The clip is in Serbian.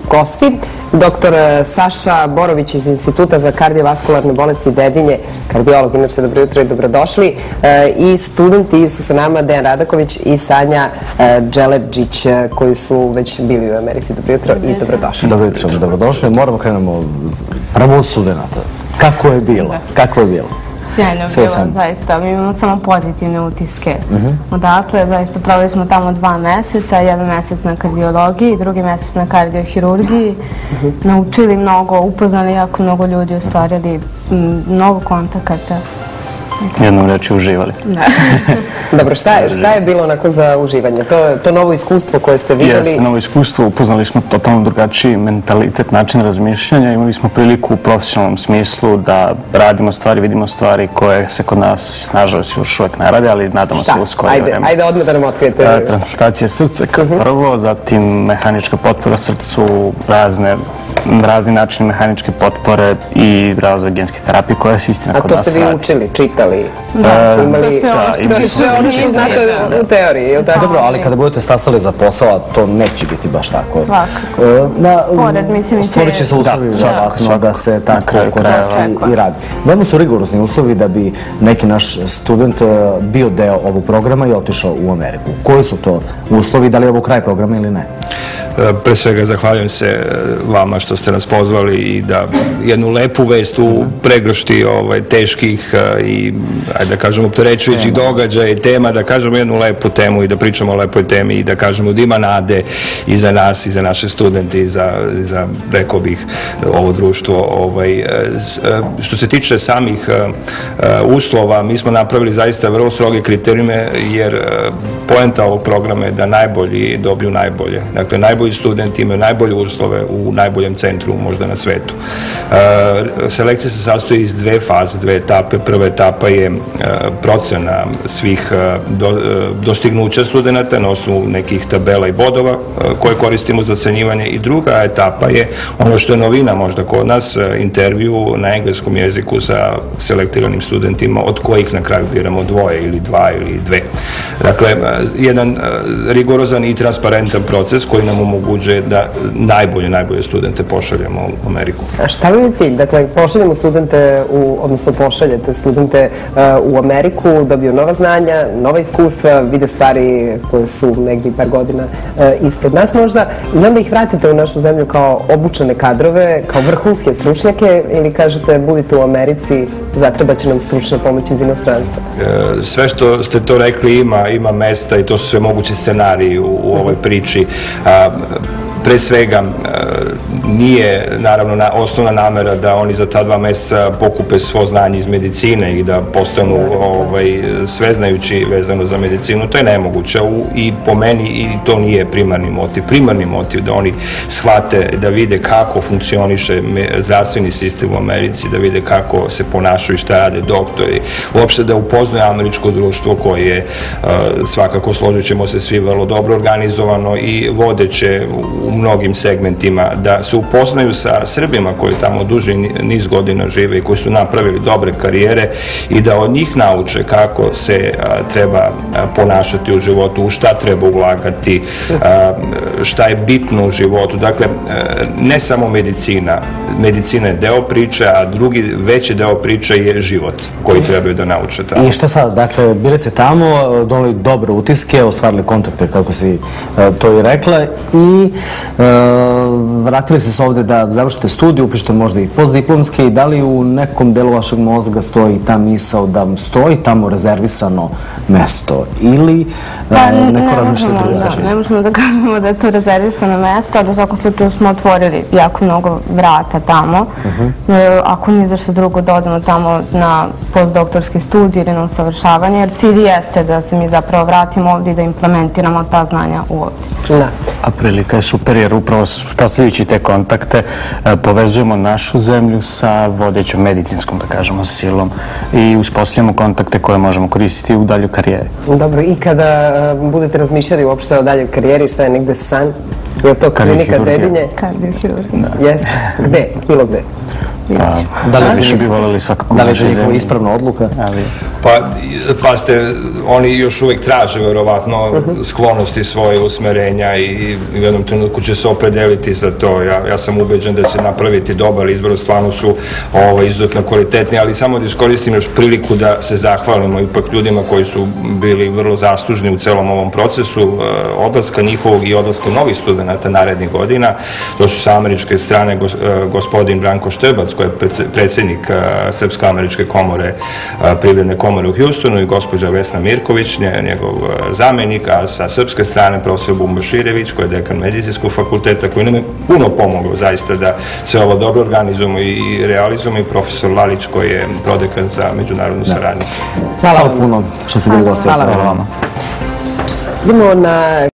gosti. Doktor Saša Borović iz Instituta za kardiovaskularne bolesti Dedinje, kardiolog, inače dobro jutro i dobrodošli. I studenti su sa nama Dejan Radaković i Sanja Dželedžić, koji su već bili u Americi. Dobro jutro i dobrodošli. Dobro jutro, dobrodošli. Moramo krenemo prvo od studenta. Kako je bilo? Kako je bilo? Sjajno je bilo, zaista. Mi imamo samo pozitivne utiske. Odatle, zaista, proveli smo tamo 2 meseca, 1 mesec na kardiologiji, 2 mesec na kardiohirurgiji. Naučili mnogo, upoznali jako mnogo ljudi, ostvarili mnogo kontakata. Jednom reći uživali. Dobro, šta je bilo onako za uživanje? To novo iskustvo koje ste vidjeli? Jeste, novo iskustvo. Upoznali smo totalno drugačiji mentalitet, način razmišljanja. Imali smo priliku u profesionalnom smislu da radimo stvari, vidimo stvari koje se kod nas, nažalost, još uvek ne rade, ali nadamo se uskoro vreme. Ajde, odmah da nam otkrijete. Transplantacija srca kao prvo, zatim mehanička potpora srcu, razni načini mehaničke potpore i razvoj genske terapije koja se istina kod nas radi. A to ste vi učili, čitali? Imali... To je sve ono što znate u teoriji. Dobro, ali kada budete stasali za posao, to neće biti baš tako. Pored, mislim, stvorit će se uslovi verovatno da se tako kod nas i radi. Veoma su rigorozni uslovi da bi neki naš student bio deo ovog programa i otišao u Ameriku. Koji su to uslovi, da li je ovo kraj programa ili ne? Pre svega zahvaljujem se vama što ste nas pozvali i da jednu lepu vest u pregršti teških i, ajde da kažemo, opterećujućih događaja i tema, da kažemo jednu lepu temu i da pričamo o lepoj temi i da kažemo da ima nade i za nas i za naše studente i za, rekao bih, ovo društvo. Što se tiče samih uslova, mi smo napravili zaista vrlo stroge kriterijume, jer poenta ovog programa je da najbolji dobiju najbolje. Dakle, najbolji studenti imaju najbolje uslove u najboljem centru možda na svetu. Selekcija se sastoji iz 2 faze, 2 etape. Prva etapa je procena svih dostignuća studenta na osnovu nekih tabela i bodova koje koristimo za ocenjivanje, i druga etapa je ono što je novina možda kod nas, intervju na engleskom jeziku sa selektiranim studentima, od kojih na kraju biramo 2 ili 2 ili 2. Dakle, jedan rigorozan i transparentan proces koji nam omogućuje da najbolje studente pošaljemo u Ameriku. A šta vam je cilj? Dakle, pošaljemo studente, odnosno pošaljete studente u Ameriku, dobiju nova znanja, nova iskustva, vide stvari koje su negdje par godina ispred nas možda, i onda ih vratite u našu zemlju kao obučene kadrove, kao vrhunske stručnjake, ili kažete budite u Americi, zatreba će nam stručna pomoć iz inostranstva? Sve što ste to rekli ima mesta i to su sve mogući scenariji u ovoj priči. Pre svega, nije naravno osnovna namera da oni za ta 2 meseca pokupe svo znanje iz medicine i da postanu sveznajući vezano za medicinu. To je nemoguće i po meni i to nije primarni motiv. Primarni motiv da oni shvate, da vide kako funkcioniše zdravstveni sistem u Americi, da vide kako se ponašaju i šta rade doktori. Uopšte da upoznaju američko društvo koje je, svakako složit ćemo se svi, vrlo dobro organizovano i vodeće u mnogim segmentima, da se upoznaju sa Srbima koji tamo duži niz godina žive i koji su napravili dobre karijere i da od njih nauče kako se treba ponašati u životu, u šta treba ulagati, šta je bitno u životu. Dakle, ne samo medicina. Medicina je deo priče, a drugi veći deo priče je život koji trebaju da nauče tamo. I šta sad? Dakle, bili ste tamo, doneli dobre utiske, ostvarili kontakte, kako si to i rekla, i vratili ste se ovde da završite studiju, upišete možda i postdiplomske, i da li u nekom delu vašeg mozga stoji ta misao da stoji tamo rezervisano mesto ili neko razmišlja drugačije? Ne možemo da kažemo da je to rezervisano mesto, ali u svakom slučaju smo otvorili jako mnogo vrata tamo. Ako ni zašto drugo, da odemo tamo na postdoktorski studij ili na usavršavanje, jer cilj jeste da se mi zapravo vratimo ovdje i da implementiramo ta znanja u ovdje. A prilika je super, jer upravo uspostavljajući te kontakte povezujemo našu zemlju sa vodećom medicinskom, da kažemo, silom i uspostavljamo kontakte koje možemo koristiti u daljoj karijeri. Dobro, i kada budete razmišljali uopšte o daljoj karijeri, šta je negde san? Je to klinika Dedinje? Kardiohirurgija. Jeste. Gde? Bilo gde? Da li više bi voljeli svakako da li je naše to njihova zemlje. ispravna odluka? Pa ste, oni još uvijek traže verovatno sklonosti svoje usmerenja i u jednom trenutku će se opredeliti za to. Ja sam ubeđen da će napraviti dobar izbor, stvarno su izuzetno kvalitetni, ali samo da iskoristim još priliku da se zahvalimo ipak ljudima koji su bili vrlo zaslužni u celom ovom procesu odlaska njihovog i odlaska novih studenta narednih godina. To su sa američke strane gospodin Branko Štebac, koji je predsjednik Srpsko-američke komore, privredne komore u Hjustonu, i gospođa Vesna Mirković, njegov zamjenik, a sa srpske strane profesor Bumba Širević, koji je dekan medicinskog fakulteta, koji nam je puno pomogao zaista da sve ovo dobro organizujemo i realizujemo, i profesor Lalić, koji je prodekan za međunarodnu saradnju. Hvala puno što ste bili gosti. Hvala vam. Idemo na